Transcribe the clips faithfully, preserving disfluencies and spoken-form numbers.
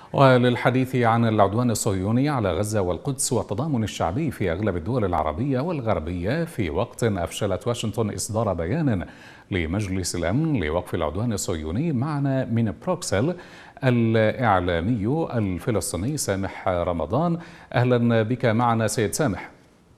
وللحديث عن العدوان الصهيوني على غزة والقدس والتضامن الشعبي في أغلب الدول العربية والغربية، في وقت أفشلت واشنطن إصدار بيان لمجلس الأمن لوقف العدوان الصهيوني، معنا من بروكسل الإعلامي الفلسطيني سامح رمضان. أهلا بك معنا سيد سامح.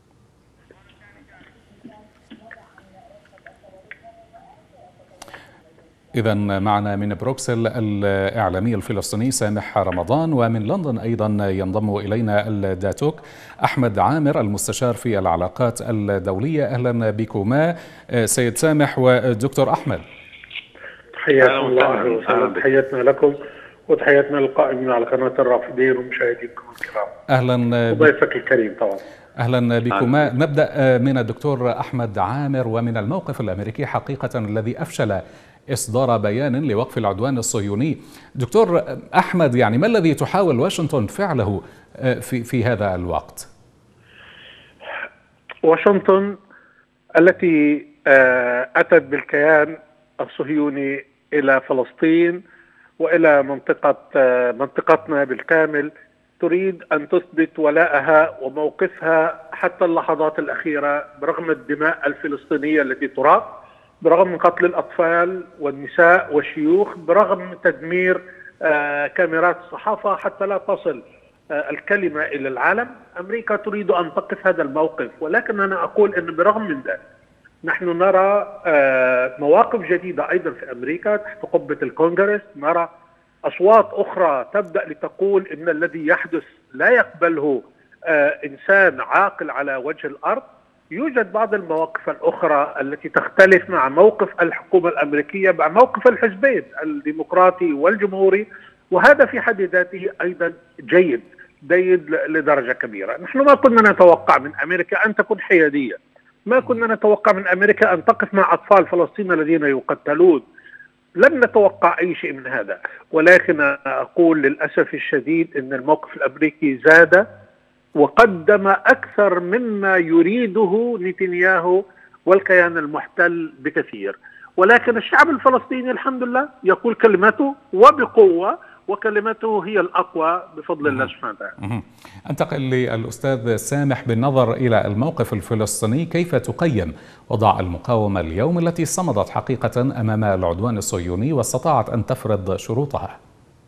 إذا معنا من بروكسل الإعلامي الفلسطيني سامح رمضان، ومن لندن أيضا ينضم إلينا الداتوك أحمد عامر المستشار في العلاقات الدولية. أهلا بكما سيد سامح ودكتور أحمد. تحياتنا الله وسهلا، تحياتنا لكم وتحياتنا للقائمين على قناة الرافدين ومشاهديكم الكرام. أهلا وضيفك الكريم طبعا. أهلا بكما. نبدأ من الدكتور أحمد عامر ومن الموقف الأمريكي حقيقة الذي أفشل إصدار بيان لوقف العدوان الصهيوني. دكتور أحمد، يعني ما الذي تحاول واشنطن فعله في في هذا الوقت؟ واشنطن التي أتت بالكيان الصهيوني إلى فلسطين وإلى منطقة منطقتنا بالكامل تريد أن تثبت ولاءها وموقفها حتى اللحظات الأخيرة، برغم الدماء الفلسطينية التي تراق، برغم من قتل الأطفال والنساء والشيوخ، برغم تدمير آه كاميرات الصحافة حتى لا تصل آه الكلمة إلى العالم. أمريكا تريد أن تقف هذا الموقف، ولكن أنا أقول أن برغم من ذلك نحن نرى آه مواقف جديدة أيضا في أمريكا تحت قبة الكونغرس. نرى أصوات أخرى تبدأ لتقول إن الذي يحدث لا يقبله آه إنسان عاقل على وجه الأرض. يوجد بعض المواقف الأخرى التي تختلف مع موقف الحكومة الأمريكية، مع موقف الحزبين الديمقراطي والجمهوري، وهذا في حد ذاته أيضا جيد جيد لدرجة كبيرة. نحن ما كنا نتوقع من أمريكا أن تكون حيادية، ما كنا نتوقع من أمريكا أن تقف مع أطفال فلسطين الذين يقتلون، لم نتوقع أي شيء من هذا. ولكن أقول للأسف الشديد أن الموقف الأمريكي زاد وقدم أكثر مما يريده نتنياهو والكيان المحتل بكثير. ولكن الشعب الفلسطيني الحمد لله يقول كلمته وبقوة، وكلمته هي الأقوى بفضل الله سبحانه وتعالى. أنتقل للأستاذ سامح. بالنظر إلى الموقف الفلسطيني، كيف تقيم وضع المقاومة اليوم التي صمدت حقيقة أمام العدوان الصهيوني واستطاعت أن تفرض شروطها؟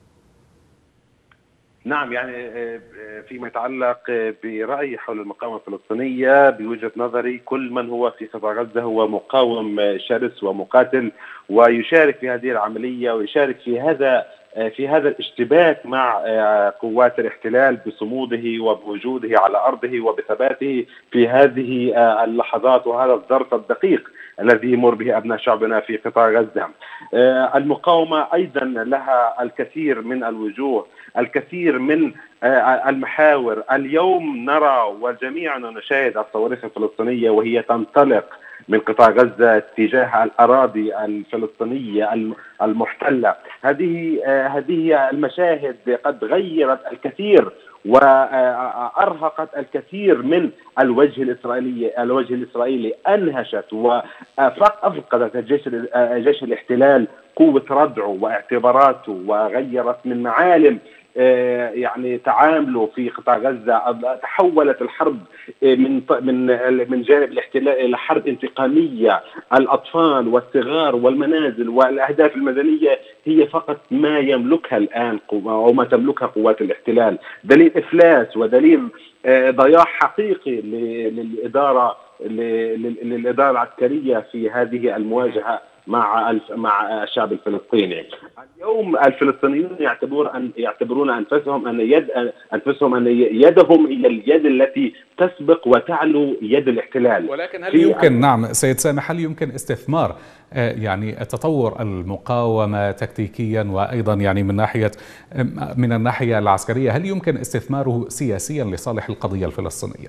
نعم، يعني فيما يتعلق برأيي حول المقاومة الفلسطينية، بوجهة نظري كل من هو في قطاع غزة هو مقاوم شرس ومقاتل، ويشارك في هذه العملية ويشارك في هذا في هذا الاشتباك مع قوات الاحتلال بصموده وبوجوده على أرضه وبثباته في هذه اللحظات وهذا الظرف الدقيق الذي يمر به أبناء شعبنا في قطاع غزة. المقاومة أيضا لها الكثير من الوجوه، الكثير من المحاور. اليوم نرى وجميعنا نشاهد الصواريخ الفلسطينية وهي تنطلق من قطاع غزة تجاه الأراضي الفلسطينية المحتلة. هذه هذه المشاهد قد غيرت الكثير وأرهقت الكثير من الوجه الإسرائيلي الوجه الإسرائيلي أنهشت وأفقدت الجيش جيش الاحتلال قوة ردعه واعتباراته، وغيرت من معالم يعني تعامله في قطاع غزة. تحولت الحرب من من من جانب الاحتلال إلى حرب انتقامية. الأطفال والصغار والمنازل والأهداف المدنية هي فقط ما يملكها الآن أو ما تملكها قوات الاحتلال. دليل إفلاس ودليل ضياع حقيقي للإدارة للإدارة العسكرية في هذه المواجهة مع مع الشعب الفلسطيني. اليوم الفلسطينيون يعتبرون أن يعتبرون انفسهم ان يد انفسهم ان يدهم هي اليد التي تسبق وتعلو يد الاحتلال. ولكن هل يمكن نعم سيد سامح، هل يمكن استثمار يعني تطور المقاومة تكتيكيا وأيضا يعني من ناحية من الناحية العسكرية، هل يمكن استثماره سياسيا لصالح القضية الفلسطينية؟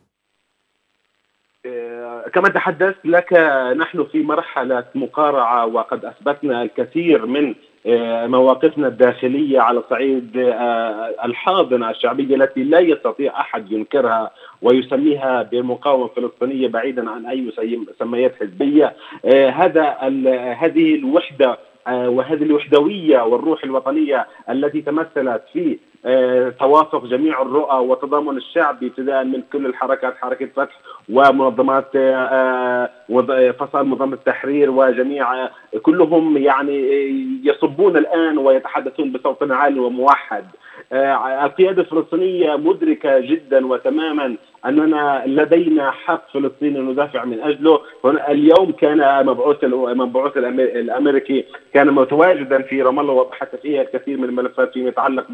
كما تحدثت لك، نحن في مرحلة مقارعة وقد أثبتنا الكثير من مواقفنا الداخلية على صعيد الحاضنة الشعبية التي لا يستطيع أحد ينكرها ويسميها بالمقاومة الفلسطينية بعيدا عن أي مسميات حزبية. هذا هذه الوحدة وهذه الوحدوية والروح الوطنية التي تمثلت في توافق جميع الرؤى وتضامن الشعب ابتداء من كل الحركات، حركة فتح ومنظمات فصائل منظمة التحرير وجميع كلهم يعني يصبون الآن ويتحدثون بصوت عال وموحد. القيادة الفلسطينية مدركة جدا وتماما أننا لدينا حق فلسطيني ندافع من أجله. اليوم كان مبعوث المبعوث الأمريكي كان متواجدا في رام الله وبحث فيها الكثير من الملفات فيما يتعلق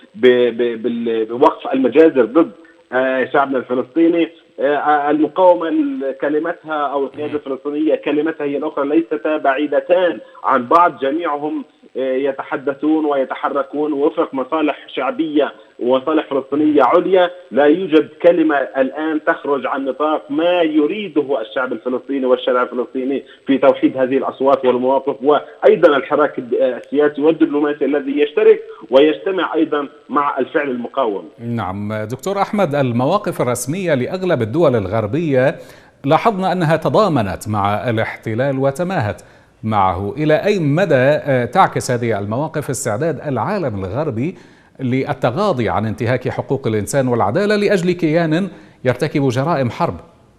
بوقف المجازر ضد شعبنا الفلسطيني. المقاومة كلمتها أو القيادة الفلسطينية كلمتها هي الأخرى ليستا بعيدتان عن بعض، جميعهم يتحدثون ويتحركون وفق مصالح شعبية ومصالح فلسطينية عليا. لا يوجد كلمة الآن تخرج عن نطاق ما يريده الشعب الفلسطيني والشارع الفلسطيني في توحيد هذه الأصوات والمواقف، وأيضا الحراك السياسي والدبلوماسي الذي يشترك ويجتمع أيضا مع الفعل المقاوم. نعم دكتور أحمد، المواقف الرسمية لأغلب الدول الغربية لاحظنا أنها تضامنت مع الاحتلال وتماهت معه. إلى أي مدى تعكس هذه المواقف استعداد العالم الغربي للتغاضي عن انتهاك حقوق الإنسان والعدالة لأجل كيان يرتكب جرائم حرب؟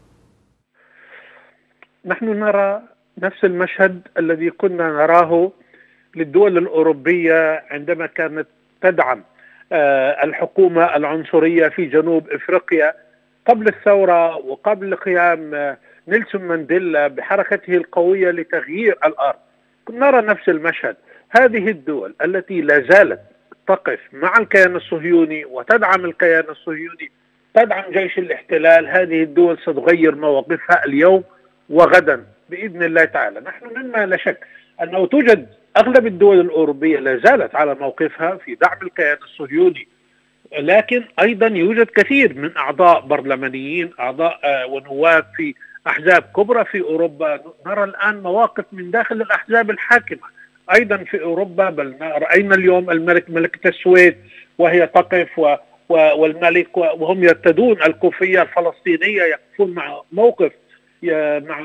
نحن نرى نفس المشهد الذي كنا نراه للدول الأوروبية عندما كانت تدعم الحكومة العنصرية في جنوب إفريقيا قبل الثورة وقبل قيام نيلسون مانديلا بحركته القوية لتغيير الأرض. نرى نفس المشهد. هذه الدول التي لا زالت تقف مع الكيان الصهيوني وتدعم الكيان الصهيوني، تدعم جيش الاحتلال، هذه الدول ستغير مواقفها اليوم وغدا بإذن الله تعالى. نحن مما لا شك أنه توجد أغلب الدول الأوروبية لا زالت على موقفها في دعم الكيان الصهيوني، لكن أيضا يوجد كثير من أعضاء برلمانيين، أعضاء ونواب في أحزاب كبرى في أوروبا. نرى الآن مواقف من داخل الأحزاب الحاكمة أيضا في أوروبا، بل رأينا اليوم الملك ملكة السويد وهي تقف و والملك وهم يرتدون الكوفية الفلسطينية، يقفون مع موقف مع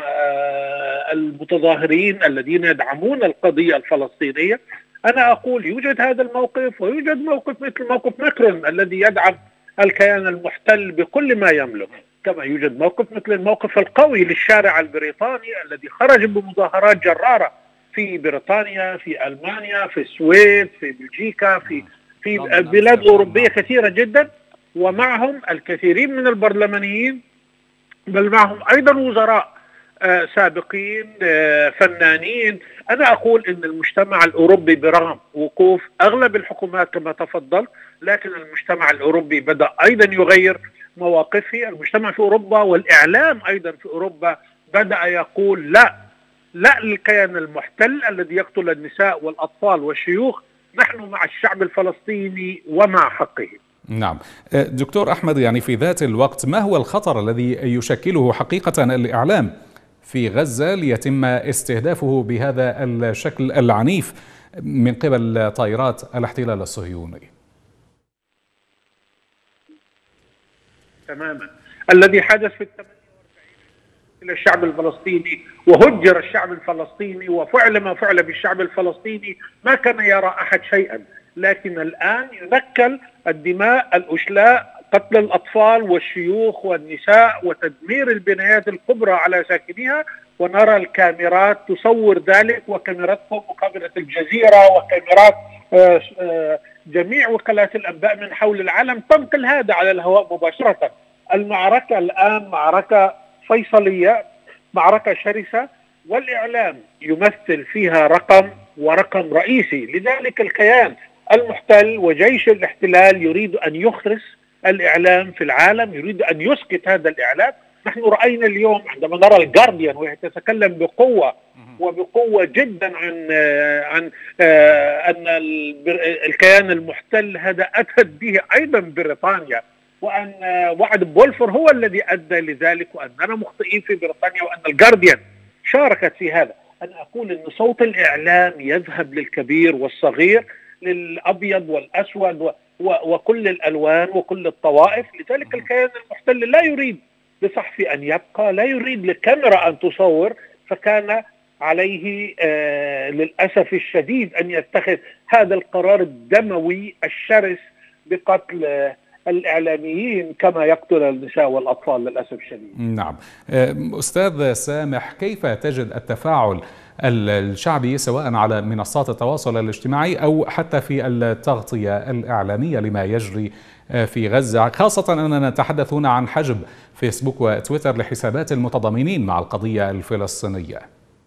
المتظاهرين الذين يدعمون القضية الفلسطينية. أنا أقول يوجد هذا الموقف ويوجد موقف مثل موقف ماكرون الذي يدعم الكيان المحتل بكل ما يملك، كما يوجد موقف مثل الموقف القوي للشارع البريطاني الذي خرج بمظاهرات جرارة في بريطانيا، في ألمانيا، في السويد، في بلجيكا، في في بلاد أوروبية كثيرة جدا، ومعهم الكثيرين من البرلمانيين، بل معهم أيضا وزراء آه سابقين آه فنانين. أنا أقول أن المجتمع الأوروبي برغم وقوف أغلب الحكومات كما تفضل، لكن المجتمع الأوروبي بدأ أيضا يغير مواقفه. المجتمع في أوروبا والإعلام أيضا في أوروبا بدأ يقول لا لا للكيان المحتل الذي يقتل النساء والأطفال والشيوخ، نحن مع الشعب الفلسطيني ومع حقه. نعم دكتور أحمد، يعني في ذات الوقت ما هو الخطر الذي يشكله حقيقة الإعلام في غزة ليتم استهدافه بهذا الشكل العنيف من قبل طائرات الاحتلال الصهيوني؟ تماما الذي حدث في الثمانية وأربعين إلى الشعب الفلسطيني وهجر الشعب الفلسطيني وفعل ما فعل بالشعب الفلسطيني، ما كان يرى أحد شيئا، لكن الآن ينكل الدماء الأشلاء، قتل الأطفال والشيوخ والنساء وتدمير البنايات الكبرى على ساكنها، ونرى الكاميرات تصور ذلك، وكاميراتكم وكاميرا الجزيرة وكاميرات آآ آآ جميع وكالات الأنباء من حول العالم تنقل هذا على الهواء مباشرة. المعركة الآن معركة فيصلية، معركة شرسة، والإعلام يمثل فيها رقم ورقم رئيسي. لذلك الكيان المحتل وجيش الاحتلال يريد أن يخرس الإعلام في العالم، يريد أن يسقط هذا الإعلام. نحن رأينا اليوم عندما نرى الجارديان وهي تتكلم بقوة وبقوة جدا عن عن أن الكيان المحتل هذا أتت به أيضا بريطانيا، وأن وعد بولفور هو الذي أدى لذلك، وأننا مخطئين في بريطانيا، وأن الجارديان شاركت في هذا. أنا أقول أن صوت الإعلام يذهب للكبير والصغير، للأبيض والأسود وكل الألوان وكل الطوائف. لذلك الكيان المحتل لا يريد لصحفي أن يبقى، لا يريد لكاميرا أن تصور، فكان عليه آه للأسف الشديد أن يتخذ هذا القرار الدموي الشرس بقتل آه الإعلاميين كما يقتل النساء والأطفال للأسف الشديد. نعم. أستاذ سامح، كيف تجد التفاعل الشعبي سواء على منصات التواصل الاجتماعي أو حتى في التغطية الإعلامية لما يجري في غزة، خاصة أننا نتحدث هنا عن حجب فيسبوك وتويتر لحسابات المتضامنين مع القضية الفلسطينية؟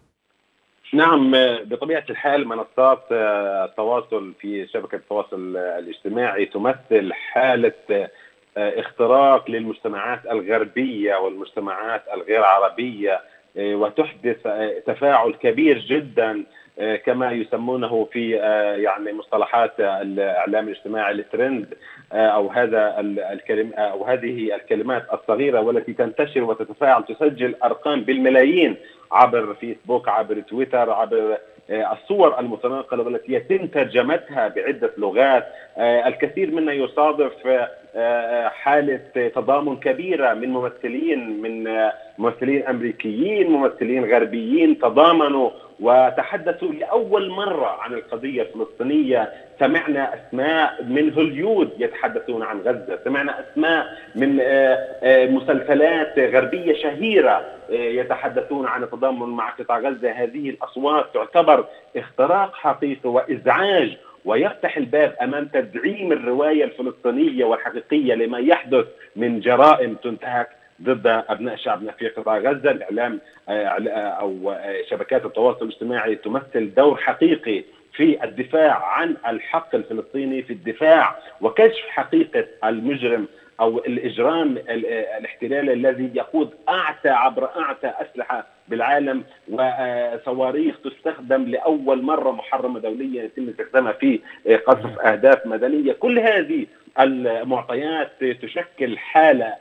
نعم، بطبيعة الحال منصات التواصل في شبكة التواصل الاجتماعي تمثل حالة اختراق للمجتمعات الغربية والمجتمعات الغير عربية، وتحدث تفاعل كبير جدا كما يسمونه في يعني مصطلحات الإعلام الاجتماعي الترند، أو هذا الكلمة أو هذه الكلمات الصغيرة والتي تنتشر وتتفاعل، تسجل أرقام بالملايين عبر فيسبوك، عبر تويتر، عبر الصور المتناقلة والتي يتم ترجمتها بعدة لغات. الكثير منا يصادف حالة تضامن كبيرة من ممثلين من ممثلين أمريكيين، ممثلين غربيين تضامنوا وتحدثوا لأول مرة عن القضية الفلسطينية. سمعنا أسماء من هوليود يتحدثون عن غزة، سمعنا أسماء من مسلسلات غربية شهيرة يتحدثون عن التضامن مع قطاع غزة. هذه الأصوات تعتبر اختراق حقيقي وإزعاج، ويفتح الباب أمام تدعيم الرواية الفلسطينية والحقيقية لما يحدث من جرائم تنتهك ضد أبناء شعبنا في قطاع غزة. الإعلام أو شبكات التواصل الاجتماعي تمثل دور حقيقي في الدفاع عن الحق الفلسطيني، في الدفاع وكشف حقيقة المجرم أو الإجرام الاحتلال الذي يقود أعتى عبر أعتى أسلحة بالعالم، وصواريخ تستخدم لأول مرة محرمة دوليا يتم استخدامها في قصف أهداف مدنية. كل هذه المعطيات تشكل حالة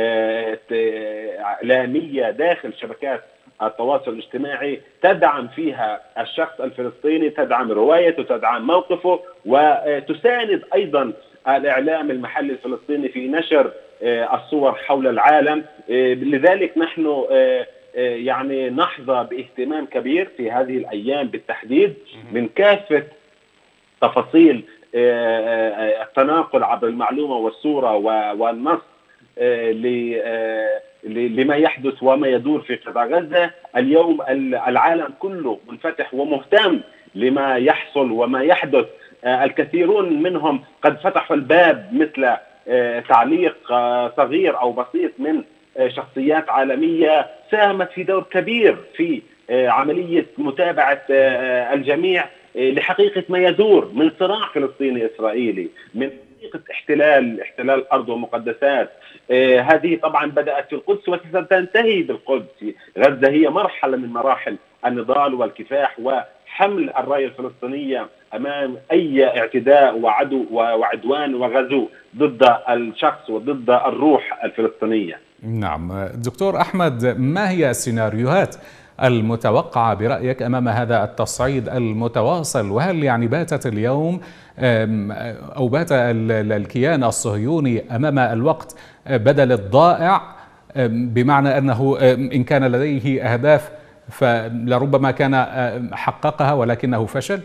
إعلامية داخل شبكات التواصل الاجتماعي تدعم فيها الشخص الفلسطيني، تدعم روايته، تدعم موقفه، وتساند أيضا الإعلام المحلي الفلسطيني في نشر الصور حول العالم. لذلك نحن يعني نحظى باهتمام كبير في هذه الأيام بالتحديد من كافة تفاصيل التناقل عبر المعلومة والصورة والنص لما يحدث وما يدور في قطاع غزة. اليوم العالم كله منفتح ومهتم لما يحصل وما يحدث. الكثيرون منهم قد فتحوا الباب مثل تعليق صغير أو بسيط من شخصيات عالمية ساهمت في دور كبير في عملية متابعة الجميع لحقيقة ما يدور من صراع فلسطيني إسرائيلي، من حقيقة احتلال احتلال الأرض ومقدسات. هذه طبعا بدأت في القدس وستنتهي بالقدس. غزة هي مرحلة من مراحل النضال والكفاح وحمل الراية الفلسطينية أمام أي اعتداء وعدو وعدوان وغزو ضد الشخص وضد الروح الفلسطينية. نعم دكتور أحمد، ما هي السيناريوهات المتوقعة برأيك أمام هذا التصعيد المتواصل؟ وهل يعني باتت اليوم أو بات الكيان الصهيوني أمام الوقت بدل الضائع، بمعنى أنه إن كان لديه أهداف فلربما كان حققها ولكنه فشل؟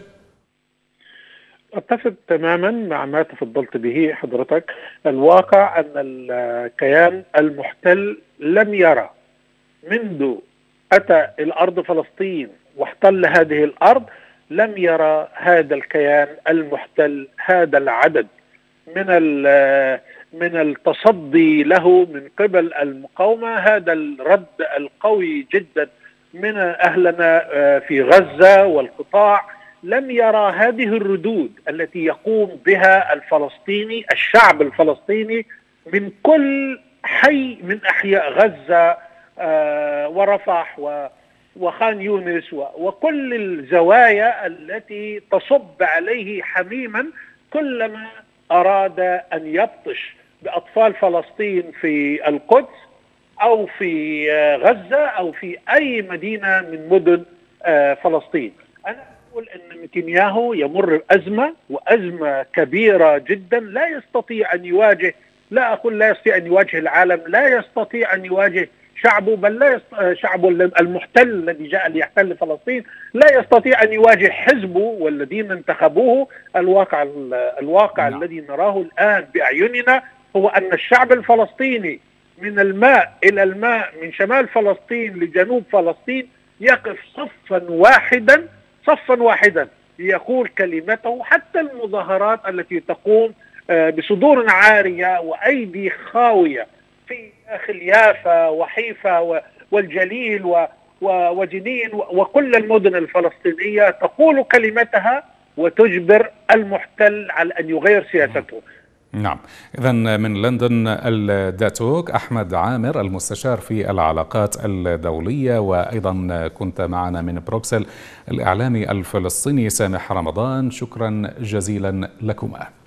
أتفق تماما مع ما تفضلت به حضرتك. الواقع أن الكيان المحتل لم يرى منذ أتى الأرض فلسطين واحتل هذه الأرض، لم يرى هذا الكيان المحتل هذا العدد من من التصدي له من قبل المقاومة، هذا الرد القوي جدا من أهلنا في غزة والقطاع. لم يرى هذه الردود التي يقوم بها الفلسطيني الشعب الفلسطيني من كل حي من أحياء غزة ورفح وخان يونس وكل الزوايا التي تصب عليه حميما كلما أراد أن يبطش بأطفال فلسطين في القدس أو في غزة أو في أي مدينة من مدن فلسطين. أنا أقول أن نتنياهو يمر بأزمة وأزمة كبيرة جدا، لا يستطيع أن يواجه، لا أقول لا يستطيع أن يواجه العالم، لا يستطيع أن يواجه شعبه بل لا يست... شعبه المحتل الذي جاء ليحتل فلسطين لا يستطيع أن يواجه حزبه والذين انتخبوه. الواقع الواقع لا. الذي نراه الآن بأعيننا هو أن الشعب الفلسطيني من الماء إلى الماء، من شمال فلسطين لجنوب فلسطين، يقف صفا واحدا صفا واحدا ليقول كلمته. حتى المظاهرات التي تقوم بصدور عارية وأيدي خاوية في داخل يافا وحيفا والجليل وجنين وكل المدن الفلسطينية تقول كلمتها وتجبر المحتل على أن يغير سياسته. نعم، إذن من لندن الداتوك أحمد عامر المستشار في العلاقات الدولية، وأيضا كنت معنا من بروكسل الإعلامي الفلسطيني سامح رمضان. شكرا جزيلا لكما.